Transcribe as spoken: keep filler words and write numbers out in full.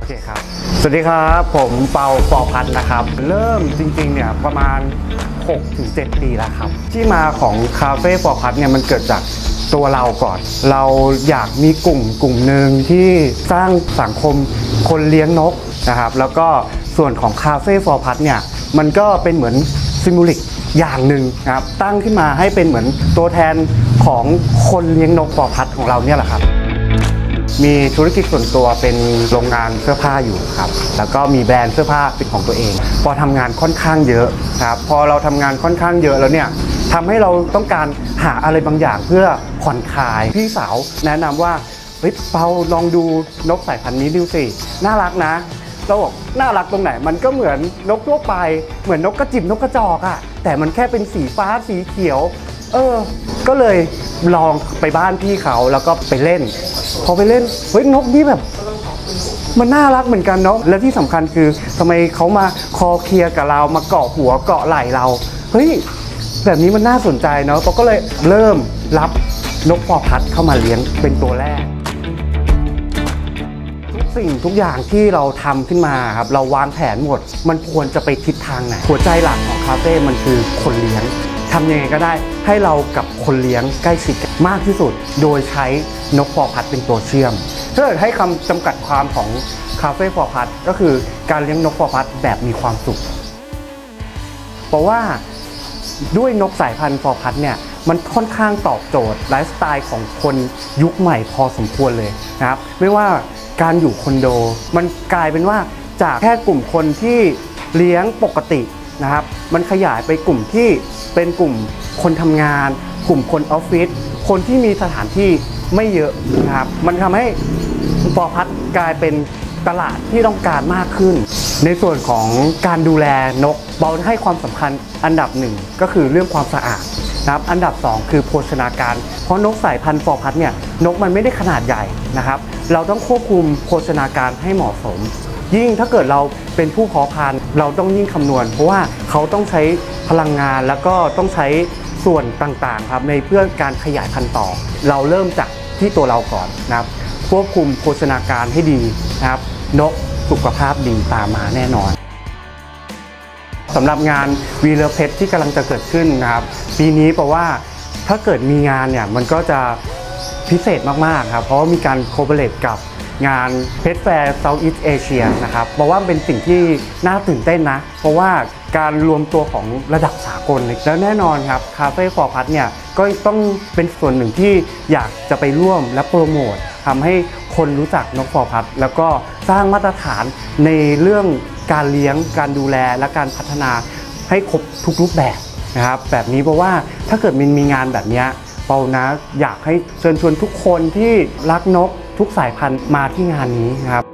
โอเคครับสวัสดีครับผมเปาปอพัฒน์นะครับเริ่มจริงๆเนี่ยประมาณ หกถึงเจ็ด ปีแล้วครับที่มาของคาเฟ่ปอพัฒน์เนี่ยมันเกิดจากตัวเราก่อนเราอยากมีกลุ่มกลุ่มหนึ่งที่สร้างสังคมคนเลี้ยงนกนะครับแล้วก็ส่วนของคาเฟ่ปอพัฒน์เนี่ยมันก็เป็นเหมือนซิมโบลิกอย่างหนึ่งนะครับตั้งขึ้นมาให้เป็นเหมือนตัวแทนของคนเลี้ยงนกปอพัฒน์ของเราเนี่ยแหละครับมีธุรกิจส่วนตัวเป็นโรงงานเสื้อผ้าอยู่ครับแล้วก็มีแบรนด์เสื้อผ้าเป็นของตัวเองพอทำงานค่อนข้างเยอะครับพอเราทำงานค่อนข้างเยอะแล้วเนี่ยทำให้เราต้องการหาอะไรบางอย่างเพื่อผ่อนคลายพี่สาวแนะนำว่าเฮ้ยเปาลองดูนกสายพันธุ์นี้ดูสิน่ารักนะเราบอกน่ารักตรงไหนมันก็เหมือนนกทั่วไปเหมือนนกกระจิบนกกระจอกอะแต่มันแค่เป็นสีฟ้าสีเขียวเออก็เลยลองไปบ้านพี่เขาแล้วก็ไปเล่นพอไปเล่นเฮ้ยนกนี่แบบมันน่ารักเหมือนกันเนาะและที่สำคัญคือทำไมเขามาคอเคลียร์กับเรามาเกาะหัวเกาะไหล่เราเฮ้ยแบบนี้มันน่าสนใจเนาะเราก็เลยเริ่มรับนกปอพัฒน์เข้ามาเลี้ยงเป็นตัวแรกทุกสิ่งทุกอย่างที่เราทำขึ้นมาครับเราวางแผนหมดมันควรจะไปทิศทางไหนหัวใจหลักของคาเฟ่มันคือคนเลี้ยงทำยังไงก็ได้ให้เรากับคนเลี้ยงใกล้ชิดกันมากที่สุดโดยใช้นกปอพัฒน์เป็นตัวเชื่อมถ้าเกิดให้คำจำกัดความของคาเฟ่ปอพัฒน์ก็คือการเลี้ยงนกปอพัฒน์แบบมีความสุขเพราะว่าด้วยนกสายพันธุ์ปอพัฒน์เนี่ยมันค่อนข้างตอบโจทย์ไลฟ์สไตล์ของคนยุคใหม่พอสมควรเลยนะครับไม่ว่าการอยู่คอนโดมันกลายเป็นว่าจากแค่กลุ่มคนที่เลี้ยงปกตินะครับมันขยายไปกลุ่มที่เป็นกลุ่มคนทำงานกลุ่มคนออฟฟิศคนที่มีสถานที่ไม่เยอะนะครับมันทำให้ปอพัฒน์กลายเป็นตลาดที่ต้องการมากขึ้นในส่วนของการดูแลนกเบาให้ความสำคัญอันดับหนึ่งก็คือเรื่องความสะอาดนะครับอันดับสองคือโภชนาการเพราะนกสายพันธุ์ปอพัฒน์เนี่ยนกมันไม่ได้ขนาดใหญ่นะครับเราต้องควบคุมโภชนาการให้เหมาะสมยิ่งถ้าเกิดเราเป็นผู้เพาะพันธุ์เราต้องยิ่งคำนวณเพราะว่าเขาต้องใช้พลังงานแล้วก็ต้องใช้ส่วนต่างๆครับในเพื่อการขยายพันธุ์ต่อเราเริ่มจากที่ตัวเราก่อนนะครับควบคุมโภชนาการให้ดีนะครับนกสุขภาพดีตามมาแน่นอนสำหรับงานวีเลอร์เพชที่กำลังจะเกิดขึ้นนะครับปีนี้เพราะว่าถ้าเกิดมีงานเนี่ยมันก็จะพิเศษมากๆครับเพราะว่ามีการโคเปอเรทกับงานเพชแฟร์เซาท์อีสต์เอเชียนะครับบอกว่าเป็นสิ่งที่น่าตื่นเต้นนะเพราะว่าการรวมตัวของระดับสากลแล้วแน่นอนครับคาเฟ่ปอพัฒน์เนี่ยก็ต้องเป็นส่วนหนึ่งที่อยากจะไปร่วมและโปรโมททำให้คนรู้จักนกปอพัฒน์แล้วก็สร้างมาตรฐานในเรื่องการเลี้ยงการดูแลและการพัฒนาให้ครบทุกรูปแบบนะครับแบบนี้เพราะว่าถ้าเกิดมันมีงานแบบนี้เปานะอยากให้เชิญชวนทุกคนที่รักนกทุกสายพันธุ์มาที่งานนี้นะครับ